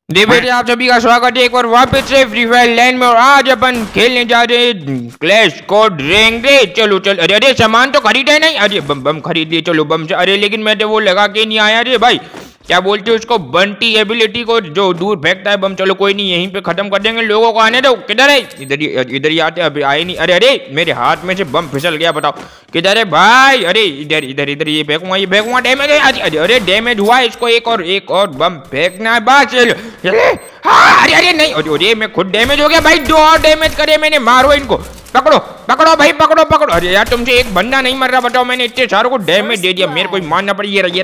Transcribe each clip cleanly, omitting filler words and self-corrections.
देवेश आप सभी का स्वागत है एक बार वापस से फ्री फायर लैंड में। और आज अपन खेलने जा रहे हैं क्लैश स्क्वाड रैंक रे। चलो चलो, अरे अरे सामान तो खरीदा नहीं, अरे बम बम खरीद लिए, चलो बम से। अरे लेकिन मैं तो वो लगा के नहीं आया रे भाई, क्या बोलते हैं उसको, बंटी एबिलिटी को जो दूर फेंकता है बम। चलो कोई नहीं, यहीं पे खत्म कर देंगे, लोगों को आने दो। किधर है? इधर ही आते, अभी आए नहीं। अरे अरे मेरे हाथ में से बम फिसल गया, बताओ किधर है भाई? अरे इधर इधर इधर, ये फेंकूंगा डैमेज है। अरे अरे डैमेज हुआ, इसको एक और बम फेंकना है बस। हाँ, अरे अरे नहीं, अरे मैं खुद डैमेज हो गया भाई, 2 और डैमेज करे मैंने। मारो इनको, पकड़ो पकड़ो भाई, पकड़ो पकड़ो। अरे यार तुमसे एक बंदा नहीं मर रहा, बताओ मैंने इतने सारों को डैमेज दे दिया, मेरे को मानना पड़ी। ये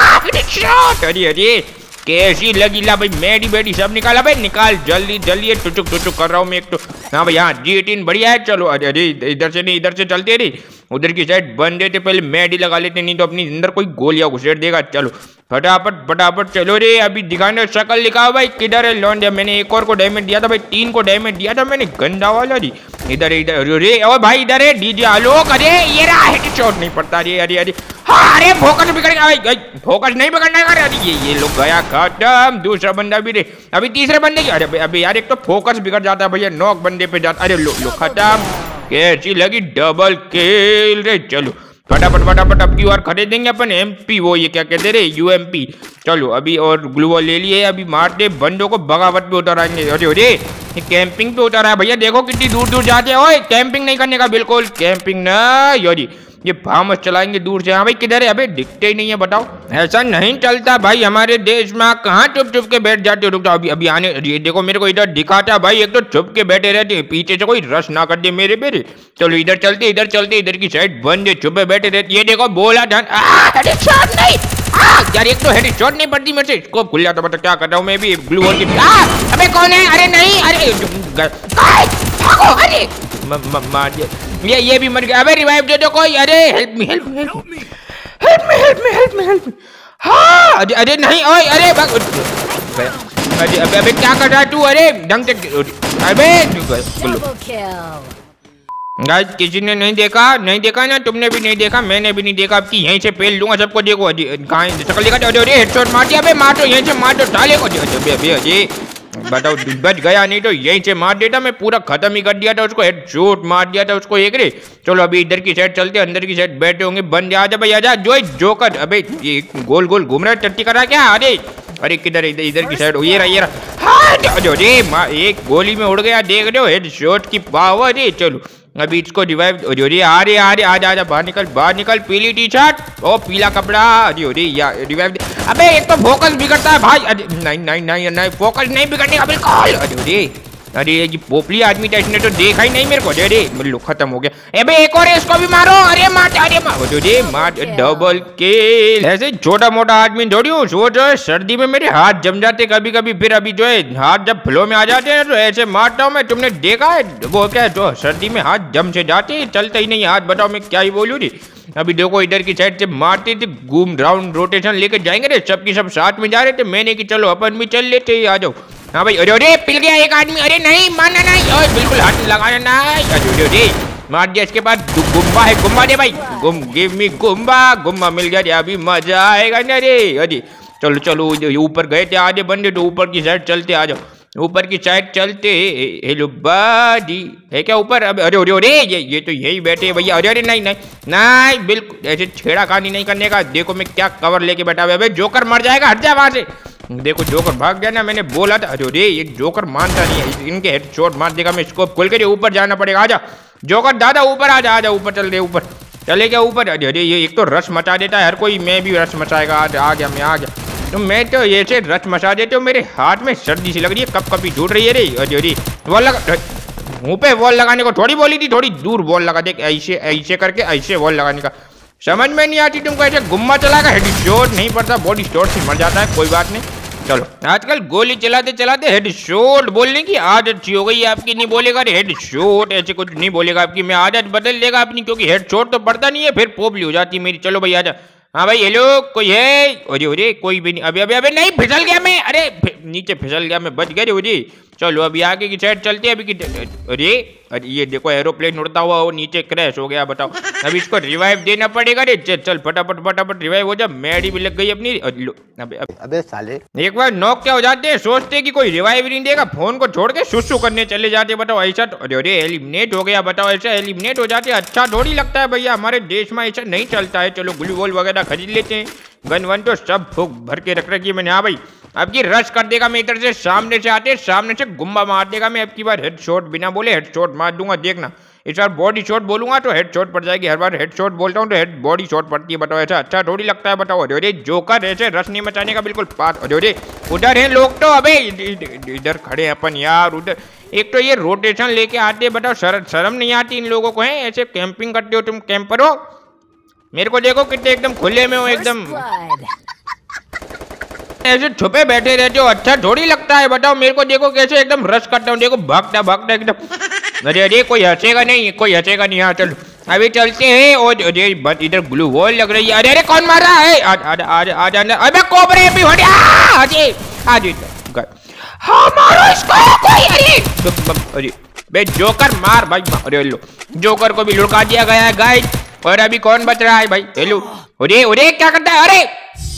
अरे अरे कैसी लगी ला भाई, मेडी बेडी सब निकाला भाई, निकाल जल्दी जल्दी। टुचुक टुचुक कर रहा हूँ मैं एक तो। हाँ भाई हाँ, G18 बढ़िया है। चलो अरे अरे इधर से नहीं, इधर से चलते रही, उधर की साइड बन देते, पहले मेडी लगा लेते, नहीं तो अपनी अंदर कोई गोलियां घुसेड़ देगा। चलो फटाफट फटाफट चलो रे, अभी दिखाने शक्ल दिखाओ भाई, किधर है लौंडे? मैंने एक और को डैमेज दिया था भाई, 3 को डैमेज दिया था मैंने, गंदा वाला जी। इधर इधर रे, ओ भाई इधर है डीजे आलोक। अरे ये रहा, हेडशॉट नहीं पड़ता रे। अरे अरे हाँ, अरे फोकस बिगड़ेगा भाई, फोकस नहीं बिगड़ना है। अरे ये लोग गया खत्म, दूसरा बंदा भी रे, अभी तीसरे बंदे की। अरे अभी यार एक तो फोकस बिगड़ जाता है भैया, नॉक बंदे पे जाता। अरे लो खत्म, कैसी लगी डबल किल रे। चलो फटाफट फटाफट अब की बार खरीदेंगे अपन MP, वो ये क्या कहते रे, UMP। चलो अभी और ग्लूवॉल ले लिए, अभी मारते बंदों को, बगावत पे उतर आएंगे। अरे अरे ये कैंपिंग पे उतर है भैया, देखो कितनी दूर दूर जाते हैं। ओए कैंपिंग नहीं करने का, बिल्कुल कैंपिंग ना यारी, ये फार्मस चलाएंगे दूर से। हाँ भाई किधर है? अबे दिखते ही नहीं है, बताओ। ऐसा नहीं चलता भाई हमारे देश में, कहाँ चुप चुप के बैठ जाते हो? रुक जाओ, अभी अभी आने, ये देखो मेरे को इधर दिखाता भाई, एक तो चुप के बैठे रहते हैं, पीछे से कोई रश ना कर दे मेरे पे। चलो इधर चलते इधर चलते, इधर की साइड बंदे चुपे बैठे रहते। ये देखो बोला ध्यान, हेडशॉट नहीं यार, एक तो हेडशॉट नहीं पड़ती मेरे से, स्कोप खुल जाता। बता क्या कर रहा हूँ मैं भी, ब्लू वॉल की। अबे कौन है? अरे नहीं, अरे भागो, अरे मार दिया, ये भी मर गया। अबे रिवाइव दे दो कोई, अरे help me help me help me help me help me help me help me. हाँ अरे अरे नहीं, ओए अरे अरे अबे अबे क्या कर रहा है तू? अरे ढंग से, अबे गाइस किसी ने नहीं देखा ना, तुमने भी नहीं देखा, मैंने भी नहीं देखा। अब की यहीं से पेल लूंगा सबको, देखो कहाँ शक्ल दिखा। अरे हेडशॉट मार दिया, अबे मार दो, यहीं से मार दो डाले को। अबे बताओ बच गया, नहीं तो यहीं से मार देता, मैं पूरा खत्म ही कर दिया था उसको, हेडशॉट मार दिया था उसको एक रे। चलो अभी इधर की साइड चलते, अंदर की साइड बैठे होंगे बंदे। आजा भाई आजा, जोकर। अबे ये गोल गोल घूम रहा है, टट्टी कर रहा है क्या? अरे अरे किधर, इधर की साइड, ये रहा हाँ, अरे एक गोली में उड़ गया, देख रहे हो हेडशॉट की पावर है। चलो अभी इसको रिवाइव, अरे अरे अरे आजा बाहर निकल, पीली टी शर्ट ओ पीला कपड़ा। अरे यार रिवाइव दे। अबे एक तो फोकस बिगड़ता है भाई, अरे नहीं फोकस नहीं बिगड़ने का बिल्कुल। अरे अरे ये पोपली आदमी था, इसने तो देखा ही नहीं मेरे को। अरे लो खत्म हो गया। अबे एक और है, इसको भी मारो। अरे मार डबल किल। ऐसे छोटा मोटा आदमी थोड़ी हूँ, सोच सर्दी में मेरे हाथ जम जाते कभी कभी, फिर अभी जो है हाथ जब फ्लो में आ जाते हैं तो ऐसे मारता हूँ मैं। तुमने देखा है वो क्या, जो सर्दी में हाथ जम से जाते हैं, चलता ही नहीं हाथ। बताओ मैं क्या ही बोलूँ री। अभी देखो इधर की साइड से मारते थे, घूम राउंड रोटेशन लेके जाएंगे रे, सबकी सब साथ में जा रहे थे। मैंने कि चलो अपन भी चल लेते, आ जाओ। हाँ भाई अरे अरे पिल गया एक आदमी। अरे नहीं मारना नहीं, ओए बिल्कुल हाथ लगाना नहीं। अरे अरे मार दिया। इसके बाद गुम्बा है, गुम्बा दे भाई, गिव मी गुम्बा मिल गया, अभी मजा आएगा ना रे। अरे चलो चलो, ऊपर गए थे आधे बंदे, तो ऊपर की साइड चलते, आ जाओ ऊपर की साइड चलते। हेलो बाडी है क्या ऊपर? अब अरे अरे अरे ये तो यही बैठे भैया। अरे अरे नहीं बिल्कुल ऐसे छेड़ाखानी नहीं करने का। देखो मैं क्या कवर लेके बैठा हुआ है, जोकर मर जाएगा, हट जा वहां से। देखो जोकर भाग गया ना, मैंने बोला था। अरे ये जोकर मानता नहीं है, इनके हेडशॉट मार देगा मैं। स्कोप खोल के ऊपर जाना पड़ेगा। आजा जोकर दादा ऊपर आजा ऊपर चल रहे, ऊपर चले क्या ऊपर? अरे अरे ये एक तो रश मचा देता है हर कोई, मैं भी रश मचाएगा। आ गया मैं, आ गया। तो मैं तो ऐसे रच मचा देते हो, मेरे हाथ में सर्दी सी लग रही है, कब कभी छूट रही है रे। अरे अरे वॉल लगा, मुंह पे वॉल लगाने को थोड़ी बोली थी, थोड़ी दूर वॉल लगा दे, ऐसे करके ऐसे वॉल लगाने का। समझ में नहीं आती तुमको, ऐसे गुम्मा चलाएगा, हेडशॉट नहीं पड़ता, बॉडी शॉट से मर जाता है। कोई बात नहीं, चलो आजकल गोली चलाते चलाते हेडशॉट बोलने की आदत अच्छी हो गई है आपकी। नहीं बोलेगा रे हेडशॉट, ऐसे कुछ नहीं बोलेगा आपकी, मैं आदत बदल देगा अपनी, क्योंकि हेडशॉट तो पड़ता नहीं है, फिर पोपली हो जाती मेरी। चलो भाई आजा। हाँ भाई हेलो कोई है? अरे अरे कोई भी नहीं। अबे अबे अबे नहीं, फिसल गया मैं। अरे नीचे फिसल गया मैं, बच गया रे। चलो अभी आगे की साइड चलते हैं। अभी की अरे अरे ये देखो एरोप्लेन उड़ता हुआ वो नीचे क्रैश हो गया, बताओ अब इसको रिवाइव देना पड़ेगा रे। चल फटाफट फटाफट रिवाइव हो जा। मेडी भी लग गई अपनी। अबे साले एक बार नॉक क्या हो जाते हैं, सोचते कि कोई रिवाइव नहीं देगा, फोन को छोड़ के सुसु करने चले जाते। बताओ ऐसा तो अरे एलिमिनेट हो गया। बताओ ऐसा एलिमिनेट हो जाते, अच्छा थोड़ी लगता है भैया। हमारे देश में ऐसा नहीं चलता है। चलो ग्लू वॉल वगैरह खरीद लेते हैं। गन वन तो सब फूक भर के रख रखी है मैंने। हाँ भाई अब की रश कर देगा मैं इधर से, सामने से आते सामने से गुम्बा मार देगा मैं। अब की बार हेडशॉट बिना बोले हेडशॉट मार दूंगा, देखना। इस बार बॉडी शॉट बोलूंगा तो हेडशॉट पड़ जाएगी। हर बार हेडशॉट बोलता हूँ तो हेड बॉडी शॉट पड़ती है। बताओ ऐसा अच्छा थोड़ी लगता है। बताओ अरे जोकर ऐसे रश नहीं मचाने का बिल्कुल पास। अरे उधर है लोग तो, अबे इधर खड़े हैं अपन यार। उधर एक तो ये रोटेशन लेके आते, बताओ शर्म नहीं आती इन लोगों को है? ऐसे कैंपिंग करते हो तुम, कैंपर हो। मेरे को देखो कितने एकदम खुले में हो, एकदम ऐसे छुपे बैठे रहते हो, अच्छा थोड़ी लगता है। बताओ मेरे को देखो कैसे एकदम रश करता हूँ, देखो भागता भागता एकदम। अरे कोई हंसेगा नहीं, कोई हंसेगा नहीं। हाँ चलो अभी चलते हैं। और अरे इधर ग्लू वॉल लग रही है। अरे कौन मार रहा है? आ जा। अबे कोबरे भी हट। आज हाँ मारो इसको कोई। अरे बे जोकर मार भाई। अरे लो जोकर को भी लुढ़का दिया गया है गाइस। और अभी कौन बच रहा है भाई? हेलो अरे क्या करता है? अरे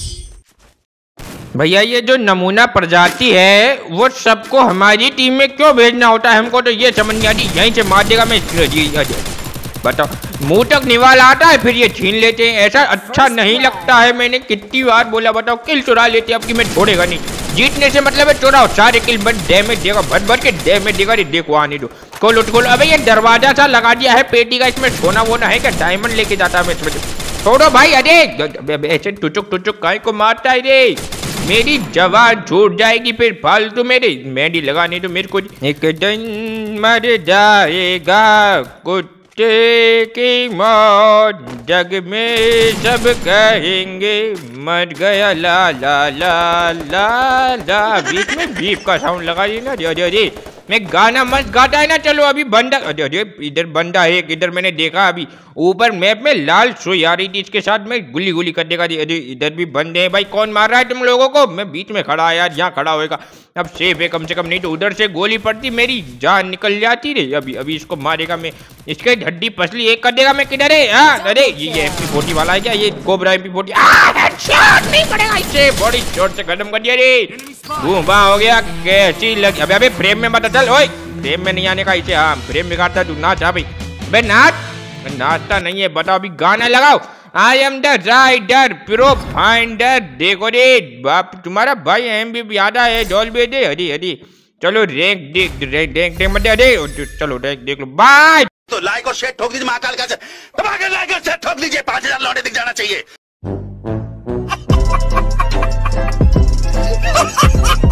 भैया ये जो नमूना प्रजाति है वो सबको हमारी टीम में क्यों भेजना होता है? हमको तो ये समझ नहीं आती। यहीं से मार देगा मैं। बताओ मुंह तक निवाल आता है फिर ये छीन लेते हैं, ऐसा अच्छा नहीं लगता है। मैंने कितनी बार बोला। बताओ किल चुरा लेते हैं, अब की मैं छोड़ेगा नहीं। जीतने से मतलब है चुराओ सारे किल, बट डैमेज देगा, भर भर के डैमेज देगा। देखो आने दो, खोलो खोलो। अबे ये दरवाजा सा लगा दिया है पेटी का, इसमें सोना वोना है क्या? डायमंड लेके जाता है मैं इसमें। छोड़ो भाई। अरे ऐसे टुचुक काय को मारता है रे? मेरी जवान छूट जाएगी फिर फालतू मेरी मेहंदी लगाने तो मेरे को। एक दिन मर जाएगा कुत्ते की मौत, जग में सब कहेंगे मर गया ला ला ला ला ला। बीच में बीप का साउंड लगा दी ना। अरे मैं गाना मस्त गाता है ना। चलो अभी बंदा, अरे इधर बंदा है एक, इधर मैंने देखा अभी ऊपर मैप में लाल सुई आ रही थी, इसके साथ में गुली गुली कर देगा। अरे इधर भी बंदे हैं भाई। कौन मार रहा है तुम लोगों को? मैं बीच में खड़ा यार, यहाँ खड़ा होएगा अब सेफ है कम से कम, नहीं तो उधर से गोली पड़ती मेरी जान निकल जाती रे। अभी इसको मारेगा मैं, इसके हड्डी पसली एक कर देगा मैं। किधर है? अरे ये MP40 वाला है क्या? ये कोबरा MP40 नहीं पड़ेगा इससे, बॉडी शॉट से खत्म कर दिया रे। घूमा हो गया कैसी लगी। अबे फ्रेम में बता चल। ओए फ्रेम में नहीं आने का इसे। हाँ फ्रेम बिगाड़ता तू। नाच भाई बे नाच। नाचता नहीं है। बताओ अभी गाना लगाओ। I am the rider pro finder. देखो रे बाप तुम्हारा भाई MVP आधा है डॉल बे दे। हरी चलो रैंक देख मत दे। अरे चलो रैंक देख लो। बाय। तो लाइक और शेयर ठोक दीजिए महाकाल का। दबा के लाइक और शेयर ठोक दीजिए। 5000 लौटे दिख जाना चाहिए।